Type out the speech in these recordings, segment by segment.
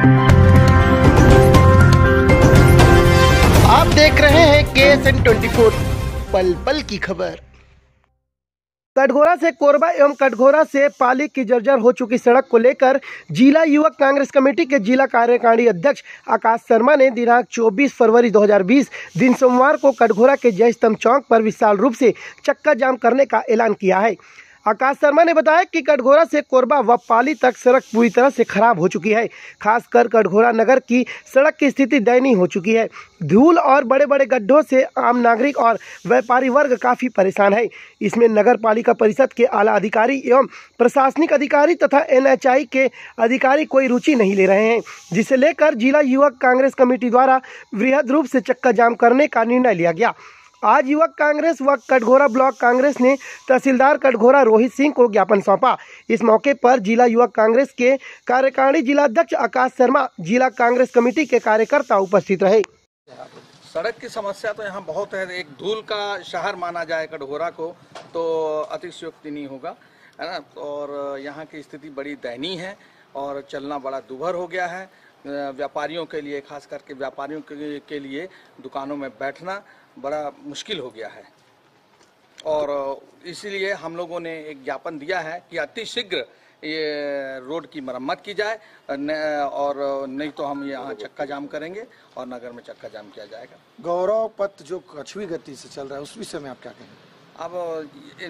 आप देख रहे हैं KSN 24 पल पल की खबर। कटघोरा से कोरबा एवं कटघोरा से पाली की जर्जर हो चुकी सड़क को लेकर जिला युवक कांग्रेस कमेटी के जिला कार्यकारिणी अध्यक्ष आकाश शर्मा ने दिनांक 24 फरवरी 2020 दिन सोमवार को कटघोरा के जय स्तंभ चौक पर विशाल रूप से चक्का जाम करने का ऐलान किया है। आकाश शर्मा ने बताया कि कटघोरा से कोरबा व पाली तक सड़क पूरी तरह से खराब हो चुकी है। खासकर कटघोरा नगर की सड़क की स्थिति दयनीय हो चुकी है। धूल और बड़े बड़े गड्ढों से आम नागरिक और व्यापारी वर्ग काफ़ी परेशान है। इसमें नगर पालिका परिषद के आला अधिकारी एवं प्रशासनिक अधिकारी तथा NHI के अधिकारी कोई रुचि नहीं ले रहे हैं, जिसे लेकर जिला युवक कांग्रेस कमेटी द्वारा वृहद रूप से चक्का जाम करने का निर्णय लिया गया। आज युवक कांग्रेस व कटघोरा ब्लॉक कांग्रेस ने तहसीलदार कटघोरा रोहित सिंह को ज्ञापन सौंपा। इस मौके पर जिला युवक कांग्रेस के कार्यकारिणी जिलाध्यक्ष आकाश शर्मा, जिला कांग्रेस कमेटी के कार्यकर्ता उपस्थित रहे। सड़क की समस्या तो यहाँ बहुत है। एक धूल का शहर माना जाए कटघोरा को तो अतिशयोक्ति नहीं होगा, है ना। और यहाँ की स्थिति बड़ी दयनीय है और चलना बड़ा दुभर हो गया है। व्यापारियों के लिए, खास करके व्यापारियों के लिए दुकानों में बैठना बड़ा मुश्किल हो गया है और इसीलिए हम लोगों ने एक ज्ञापन दिया है कि अतिशीघ्र ये रोड की मरम्मत की जाए और नहीं तो हम यहाँ चक्का जाम करेंगे और नगर में चक्का जाम किया जाएगा। गौरव पथ जो कछुई गति से चल रहा है उस विषय में आप क्या कहेंगे? अब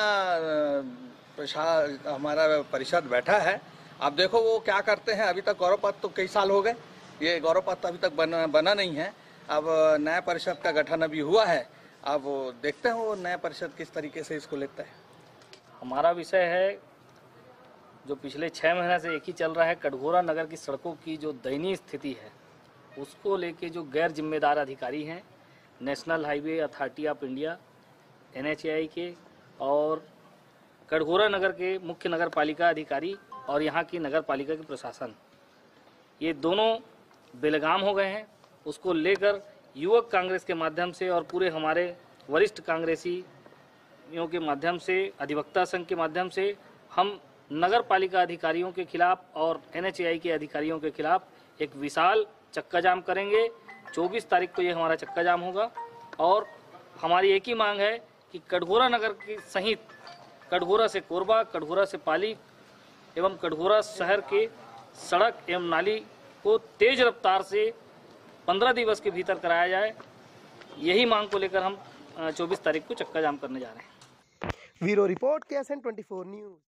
नया हमारा परिषद बैठा है, आप देखो वो क्या करते हैं। अभी तक गौरव पथ तो कई साल हो गए, ये गौरव पथ अभी तक बना नहीं है। अब नया परिषद का गठन अभी हुआ है, अब देखते हैं वो नया परिषद किस तरीके से इसको लेता है। हमारा विषय है जो पिछले 6 महीने से एक ही चल रहा है, कटघोरा नगर की सड़कों की जो दयनीय स्थिति है उसको लेके जो गैर जिम्मेदार अधिकारी हैं national highway authority of India NHI के और कटघोरा नगर के मुख्य नगर पालिका अधिकारी और यहाँ की नगर पालिका के प्रशासन, ये दोनों बेलगाम हो गए हैं। उसको लेकर युवक कांग्रेस के माध्यम से और पूरे हमारे वरिष्ठ कांग्रेसियों के माध्यम से, अधिवक्ता संघ के माध्यम से हम नगर पालिका अधिकारियों के खिलाफ और NHI के अधिकारियों के खिलाफ एक विशाल चक्का जाम करेंगे। 24 तारीख को ये हमारा चक्का जाम होगा और हमारी एक ही मांग है कि कटघोरा नगर की सहित कटघोरा से कोरबा, कटघोरा से पाली एवं कटघोरा शहर के सड़क एवं नाली को तेज रफ्तार से 15 दिवस के भीतर कराया जाए। यही मांग को लेकर हम 24 तारीख को चक्का जाम करने जा रहे हैं। Bureau report KSN 24 news.